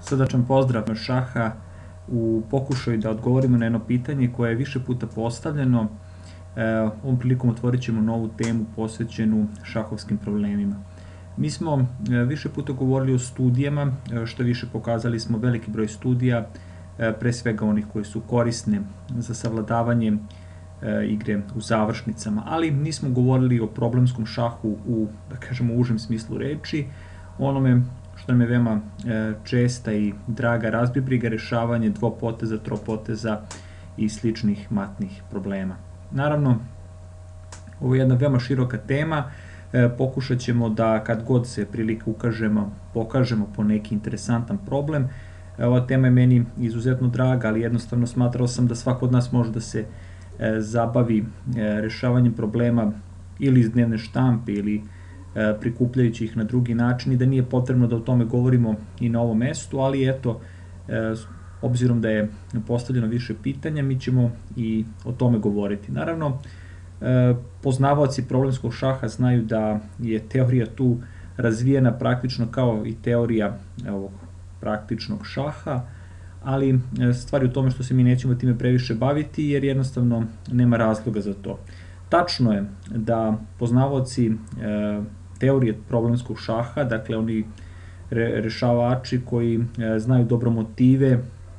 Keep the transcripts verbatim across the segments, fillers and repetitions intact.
Srdačan pozdrav šaha u pokušaju da odgovorimo na jedno pitanje koje je više puta postavljeno. Ovom prilikom otvorit ćemo novu temu posvećenu šahovskim problemima. Mi smo više puta govorili o studijama, što više pokazali smo veliki broj studija, pre svega onih koji su korisne za savladavanje igre u završnicama, ali nismo govorili o problemskom šahu u, da kažemo, užem smislu reči, onome što nam je veoma česta i draga razbibriga, rešavanje dvopoteza, tropoteza i sličnih matnih problema. Naravno, ovo je jedna veoma široka tema, pokušat ćemo da kad god se prilike ukažemo, pokažemo po neki interesantan problem. Ova tema je meni izuzetno draga, ali jednostavno smatrao sam da svako od nas može da se zabavi rešavanjem problema ili iz dnevne štampe ili prikupljajući ih na drugi način i da nije potrebno da o tome govorimo i na ovom mestu, ali eto, obzirom da je postavljeno više pitanja, mi ćemo i o tome govoriti. Naravno, poznavaoci problemskog šaha znaju da je teorija tu razvijena praktično kao i teorija ovog praktičnog šaha, ali stvar je u tome što se mi nećemo time previše baviti jer jednostavno nema razloga za to. Tačno je da poznavaoci teorije problemskog šaha, dakle oni rešavači koji znaju dobro motive,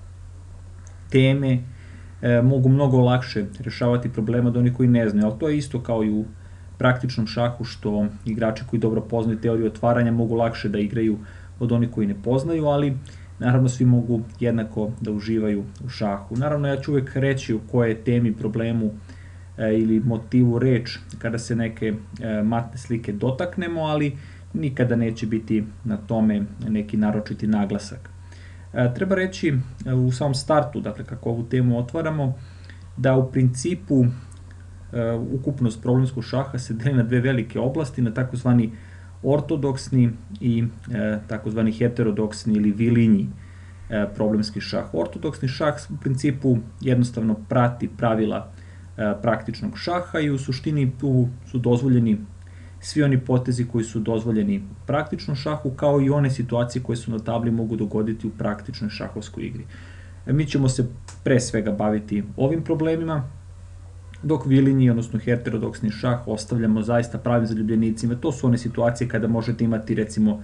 teme, mogu mnogo lakše rešavati problema od onih koji ne znaju, ali to je isto kao i u praktičnom šahu, što igrači koji dobro poznaju teoriju otvaranja mogu lakše da igraju od onih koji ne poznaju, ali naravno svi mogu jednako da uživaju u šahu. Naravno, ja ću uvek reći o koje temi, problemu ili motivu reč kada se neke matne slike dotaknemo, ali nikada neće biti na tome neki naročiti naglasak. Treba reći u samom startu, dakle kako ovu temu otvaramo, da u principu ukupnost problemskog šaha se deli na dve velike oblasti, na takozvani ortodoksni i takozvani heterodoksni ili vilinji problemski šah. Ortodoksni šah u principu jednostavno prati pravila praktičnog šaha i u suštini tu su dozvoljeni svi oni potezi koji su dozvoljeni u praktičnom šahu, kao i one situacije koje su na tabli mogu dogoditi u praktičnoj šahovskoj igri. Mi ćemo se pre svega baviti ovim problemima, dok vilinji, odnosno heterodoksni šah, ostavljamo zaista pravim zaljubljenicima. To su one situacije kada možete imati recimo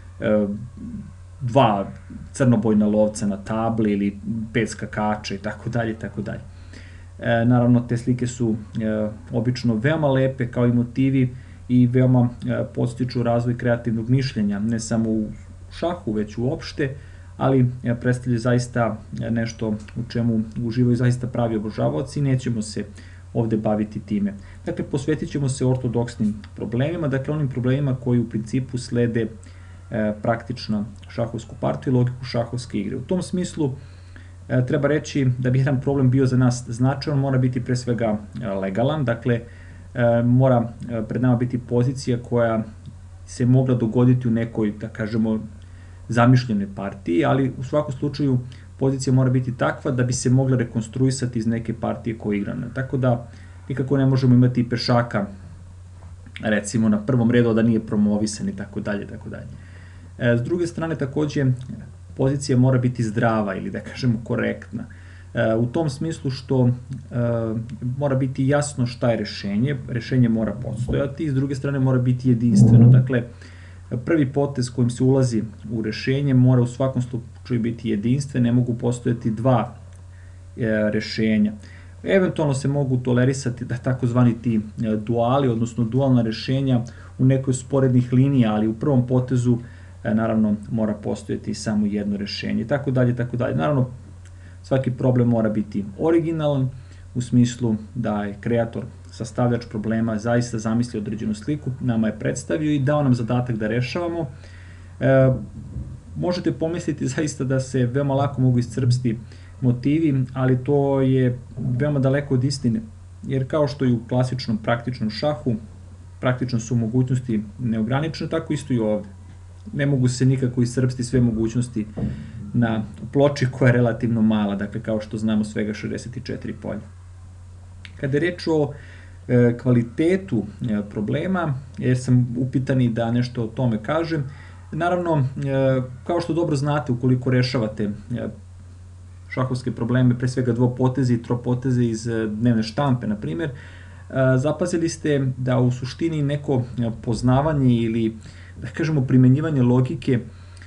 dva crnobojna lovca na tabli ili pet skakača i tako dalje i tako dalje. Naravno, te slike su obično veoma lepe kao i motivi i veoma podstiču razvoj kreativnog mišljenja, ne samo u šahu, već uopšte, ali predstavljaju zaista nešto u čemu uživaju zaista pravi obožavaoci i nećemo se ovde baviti time. Dakle, posvetit ćemo se ortodoksnim problemima, dakle onim problemima koji u principu slede praktično šahovsku partiju i logiku šahovske igre. U tom smislu treba reći da bi jedan problem bio za nas značajan, mora biti pre svega legalan, dakle mora pred nama biti pozicija koja se mogla dogoditi u nekoj, da kažemo, zamišljenoj partiji, ali u svakom slučaju pozicija mora biti takva da bi se mogla rekonstruisati iz neke partije koja je igrana. Tako da nikako ne možemo imati pešaka, recimo na prvom redu, da nije promovisan i tako dalje, tako dalje. S druge strane, takođe, pozicija mora biti zdrava ili, da kažemo, korektna. U tom smislu što mora biti jasno šta je rešenje, rešenje mora postojati i s druge strane mora biti jedinstveno. Dakle, prvi potez kojim se ulazi u rešenje mora u svakom slučaju biti jedinstven, ne mogu postojati dva rešenja. Eventualno se mogu tolerisati da takozvani ti duali, odnosno dualna rešenja u nekoj sporednih linija, ali u prvom potezu naravno mora postojati samo jedno rešenje, tako dalje, tako dalje. Naravno, svaki problem mora biti originalan, u smislu da je kreator, sastavljač problema, zaista zamislio određenu sliku, nama je predstavio i dao nam zadatak da rešavamo. Možete pomisliti zaista da se veoma lako mogu iscrpsti motivi, ali to je veoma daleko od istine, jer kao što i u klasičnom praktičnom šahu, praktično su mogućnosti neograničene, tako isto i ovde. Ne mogu se nikako iscrpsti sve mogućnosti na ploči koja je relativno mala, dakle kao što znamo svega šezdeset četiri polja. Kada je reč o kvalitetu problema, jer sam upitani da nešto o tome kažem, Naravno, kao što dobro znate, ukoliko rešavate šahovske probleme, pre svega dvopoteze i tropoteze iz dnevne štampe, na primjer, zapazili ste da u suštini neko poznavanje ili, da kažemo, primenjivanje logike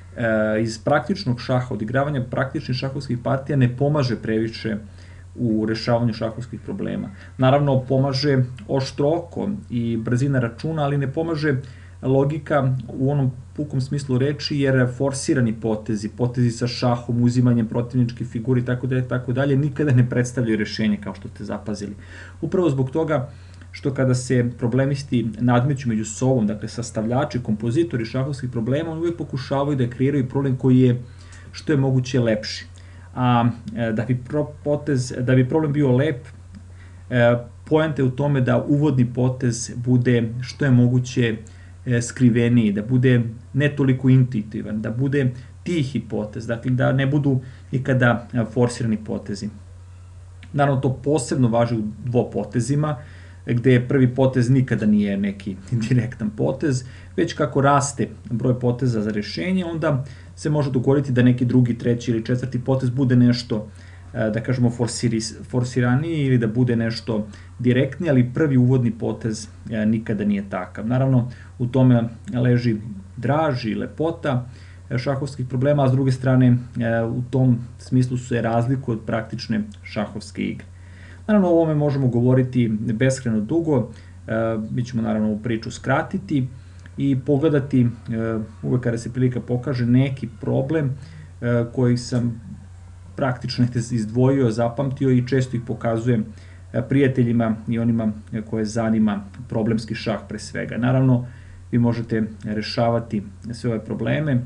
iz praktičnog šaha, odigravanja praktičnih šahovskih partija ne pomaže previše u rešavanju šahovskih problema. Naravno, pomaže oštro oko i brzina računa, ali ne pomaže logika u onom pukom smislu reči, jer forsirani potezi, potezi sa šahom, uzimanjem protivničke figure i tako dalje, tako dalje, nikada ne predstavljaju rešenje, kao što ste zapazili. Upravo zbog toga što kada se problemisti nadmeću među sobom, dakle sastavljači, kompozitori šahovskih problema, oni uvijek pokušavaju da kreiraju problem koji je što je moguće lepši. A da bi, potez, da bi problem bio lep, poenta je u tome da uvodni potez bude što je moguće skriveniji, da bude ne toliko intuitivan, da bude tihi potez, dakle da ne budu nikada forsirani potezi. Naravno, to posebno važi u dvopotezima, gde prvi potez nikada nije neki direktan potez, već kako raste broj poteza za rešenje, onda se može dogoditi da neki drugi, treći ili četvrti potez bude nešto, da kažemo, forsiraniji ili da bude nešto direktniji, ali prvi uvodni potez nikada nije takav. Naravno, u tome leži draž i lepota šahovskih problema, a s druge strane u tom smislu se razlikuju od praktične šahovske igre. Naravno, o ovome možemo govoriti beskrajno dugo, mi ćemo naravno ovu priču skratiti i pogledati, uvek kada se prilika pokaže, neki problem koji sam praktično izdvojio, zapamtio i često ih pokazujem prijateljima i onima koje zanima problemski šah pre svega. Naravno, vi možete rešavati sve ove probleme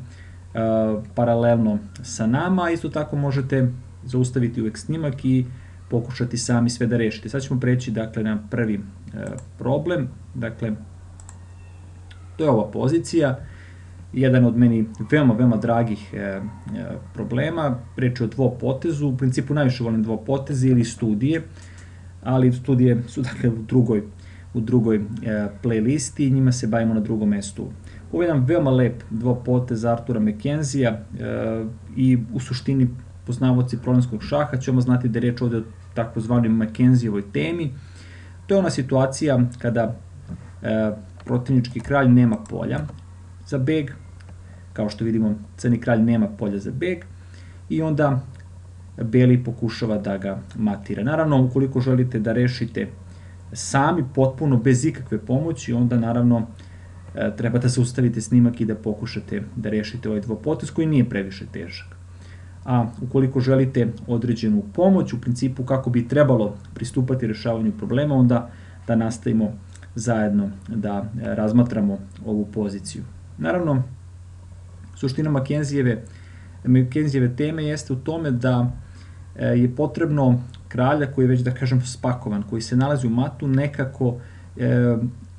paralelno sa nama, a isto tako možete zaustaviti uvek snimak i pokušati sami sve da rešite. Sad ćemo preći, dakle, na prvi problem. Dakle, to je ova pozicija, jedan od meni veoma, veoma dragih problema. Reč je o dvopotezu, u principu najviše volim dvopoteze ili studije, ali studije su, dakle, u drugoj, u drugoj playlisti i njima se bavimo na drugom mestu. Ovo je jedan veoma lep dvopotez Artura Mackenzija i u suštini poznavaoci problemskog šaha ćemo znati da je reč ovde o takozvanoj Mackenzijevoj temi. To je ona situacija kada protivnički kralj nema polja za beg, kao što vidimo crni kralj nema polja za beg i onda beli pokušava da ga matira. Naravno, ukoliko želite da rešite sami potpuno bez ikakve pomoći, onda naravno treba da zaustavite snimak i da pokušate da rešite ovaj dvopotez koji nije previše težak. A ukoliko želite određenu pomoć, u principu kako bi trebalo pristupati rešavanju problema, onda da nastavimo zajedno da razmatramo ovu poziciju. Naravno, suština Mackenzijeve, Mackenzijeve teme jeste u tome da je potrebno kralja koji je već, da kažem, spakovan, koji se nalazi u matu, nekako e,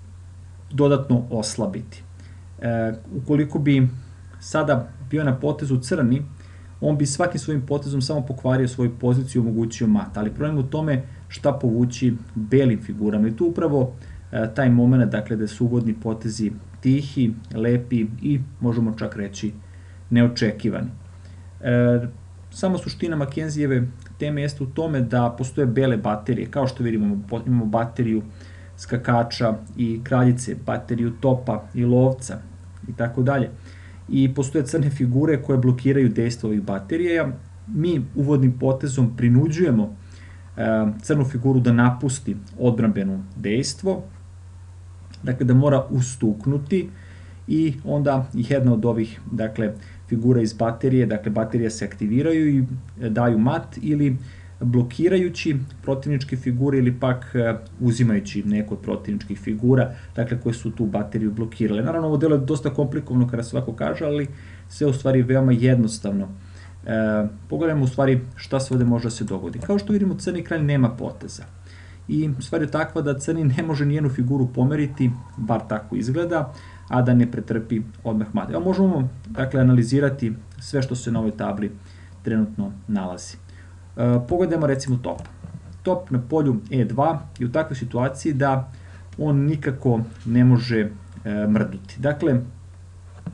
dodatno oslabiti. E, ukoliko bi sada bio na potezu crni, on bi svakim svojim potezom samo pokvario svoju poziciju i omogućio mat, ali problem u tome šta povući belim figurama. I tu upravo e, taj moment, dakle, da su uvodni potezi tihi, lepi i, možemo čak reći, neočekivani. E, samo suština Mackenzijeve teme jeste u tome da postoje bele baterije, kao što vidimo, imamo bateriju skakača i kraljice, bateriju topa i lovca i tako dalje. I postoje crne figure koje blokiraju dejstvo ovih baterija. Mi uvodnim potezom prinuđujemo crnu figuru da napusti odbrambeno dejstvo, dakle da mora ustuknuti i onda jedna od ovih, dakle, figura iz baterije, dakle baterije se aktiviraju i daju mat ili blokirajući protivničke figure ili pak uzimajući neko od protivničkih figura, dakle, koje su tu bateriju blokirale. Naravno, ovo delo je dosta komplikovano kada se ovako kaže, ali sve u stvari veoma jednostavno. E, pogledajmo u stvari šta se ovde može da se dogodi. Kao što vidimo, crni kralj nema poteza. I stvar je takva da crni ne može nijednu figuru pomeriti, bar tako izgleda, a da ne pretrpi odmah mat. Evo možemo, dakle, analizirati sve što se na ovoj tabli trenutno nalazi. E, pogledajmo recimo top. Top na polju e dva je u takvoj situaciji da on nikako ne može e, mrdnuti. Dakle,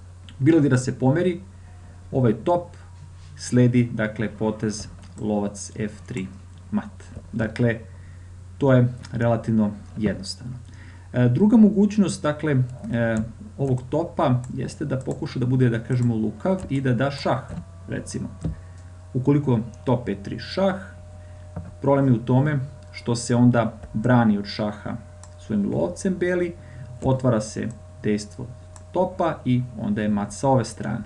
Bilo da se pomeri, ovaj top sledi, dakle, potez lovac F tri mat. Dakle, to je relativno jednostavno. Druga mogućnost, dakle, ovog topa jeste da pokuša da bude, da kažemo, lukav i da da šah, recimo. Ukoliko top E tri šah, problem je u tome što se onda brani od šaha svojim lovcem beli, otvara se dejstvo topa i onda je mat sa ove strane.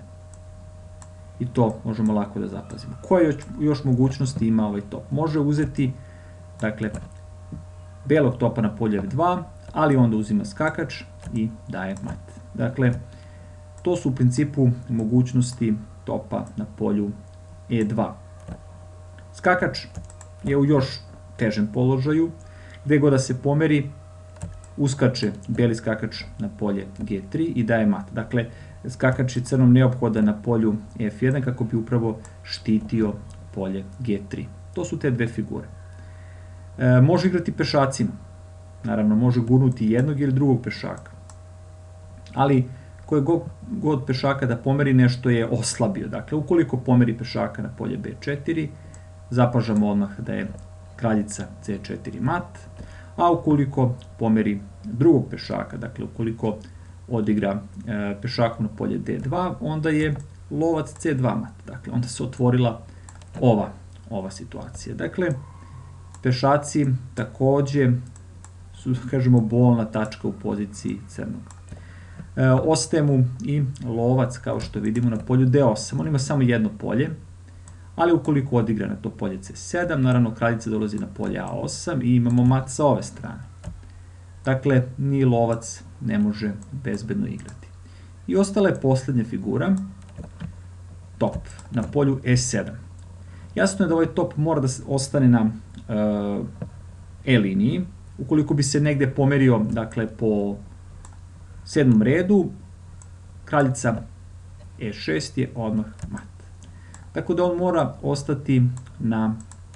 I to možemo lako da zapazimo. Koje još, još mogućnosti ima ovaj top? Može uzeti, dakle, belog topa na polje F dva, ali onda uzima skakač i daje mat. Dakle, to su u principu mogućnosti topa na polju E dva. Skakač je u još težem položaju, gde god da se pomeri, uskače beli skakač na polje G tri i daje mat. Dakle, skakač je crnom neophodan na polju F jedan kako bi upravo štitio polje G tri. To su te dve figure. E, može igrati pešacima. Naravno, može gurnuti jednog ili drugog pešaka. Ali, koje god, god pešaka da pomeri, nešto je oslabio. Dakle, ukoliko pomeri pešaka na polje B četiri, zapažamo odmah da je kraljica C četiri mat, a ukoliko pomeri drugog pešaka, dakle, ukoliko odigra e, pešaku na polje D dva, onda je lovac C dva mat. Dakle, onda se otvorila ova, ova situacija. Dakle, pešaci takođe su, kažemo, bolna tačka u poziciji crnog. E, ostaje mu i lovac, kao što vidimo, na polju D osam. On ima samo jedno polje, ali ukoliko odigra na to polje C sedam, naravno kraljica dolazi na polje A osam i imamo mat sa ove strane. Dakle, ni lovac ne može bezbedno igrati. I ostala je poslednja figura, top, na polju E sedam. Jasno je da ovaj top mora da ostane na uh, E liniji. Ukoliko bi se negde pomerio, dakle, po sedmom redu, kraljica E šest je odmah mat. Tako da on mora ostati na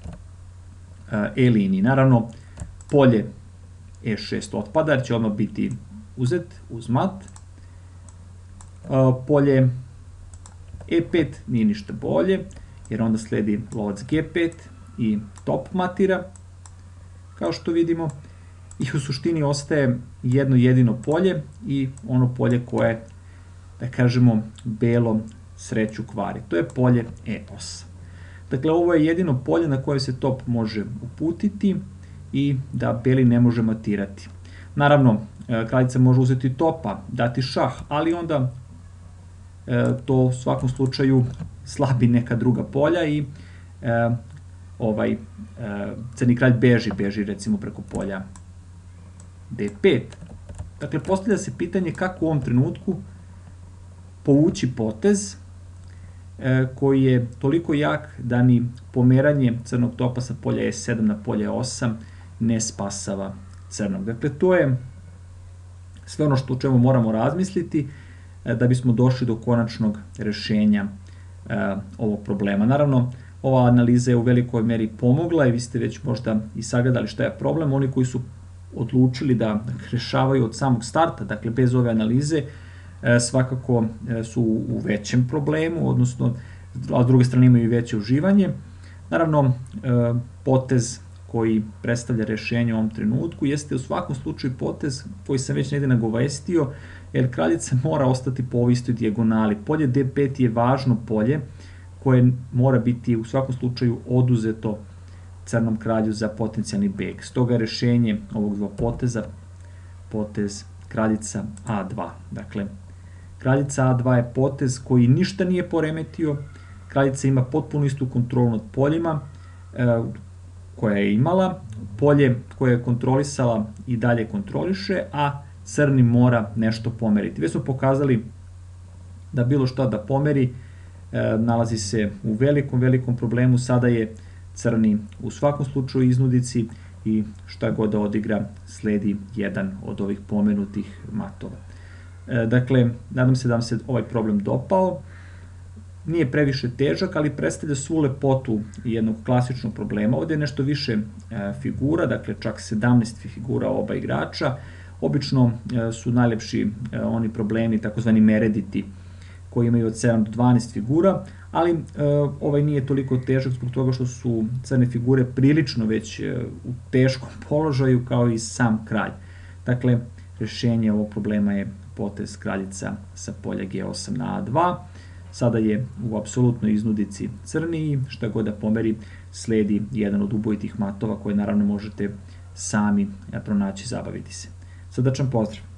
E liniji. Naravno, polje E šest otpada, jer će odmah biti uzet uz mat. Polje E pet nije ništa bolje, jer onda sledi lovac G pet i top matira, kao što vidimo. I u suštini ostaje jedno jedino polje i ono polje koje, da kažemo, belo sreću kvari. To je polje E osam. Dakle, ovo je jedino polje na koje se top može uputiti i da beli ne može matirati. Naravno, kraljica može uzeti topa, dati šah, ali onda e, to u svakom slučaju slabi neka druga polja i e, ovaj e, crni kralj beži, beži recimo preko polja D pet. Dakle, postavlja se pitanje kako u ovom trenutku povući potez e, koji je toliko jak da ni pomeranje crnog topa sa polja E sedam na polje E osam ne spasava crnog. Dakle, to je sve ono što o čemu moramo razmisliti e, da bismo došli do konačnog rešenja e, ovog problema. Naravno, ova analiza je u velikoj meri pomogla i vi ste već možda i sagledali šta je problem. Oni koji su odlučili da rešavaju od samog starta, dakle bez ove analize, svakako su u većem problemu, odnosno, a s druge strane imaju i veće uživanje. Naravno, potez koji predstavlja rešenje u ovom trenutku jeste u svakom slučaju potez koji sam već negde nagovestio, jer kraljica mora ostati po ovoj istoj dijagonali. Polje D pet je važno polje koje mora biti u svakom slučaju oduzeto crnom kralju za potencijalni beg. Stoga rešenje ovog dva poteza, potez kraljica A dva. Dakle, kraljica A dva je potez koji ništa nije poremetio, kraljica ima potpuno istu kontrolu nad poljima e, koja je imala, polje koje je kontrolisala i dalje kontroliše, a crni mora nešto pomeriti. Već smo pokazali da bilo šta da pomeri e, nalazi se u velikom, velikom problemu, sada je crni u svakom slučaju iznudici i šta god da odigra sledi jedan od ovih pomenutih matova. E, dakle, nadam se da vam se ovaj problem dopao. Nije previše težak, ali predstavlja svu lepotu jednog klasičnog problema. Ovde je nešto više e, figura, dakle čak sedamnaest figura oba igrača. Obično e, su najlepši e, oni problemi, takozvani merediti, koji imaju od sedam do dvanaest figura, ali ovaj nije toliko težak zbog toga što su crne figure prilično već u teškom položaju kao i sam kralj. Dakle, rešenje ovog problema je potez kraljica sa polja ge osam na a dva. Sada je u apsolutnoj iznudici crni i šta god da pomeri sledi jedan od ubojitih matova koje naravno možete sami pronaći i zabaviti se. Srdačan pozdrav!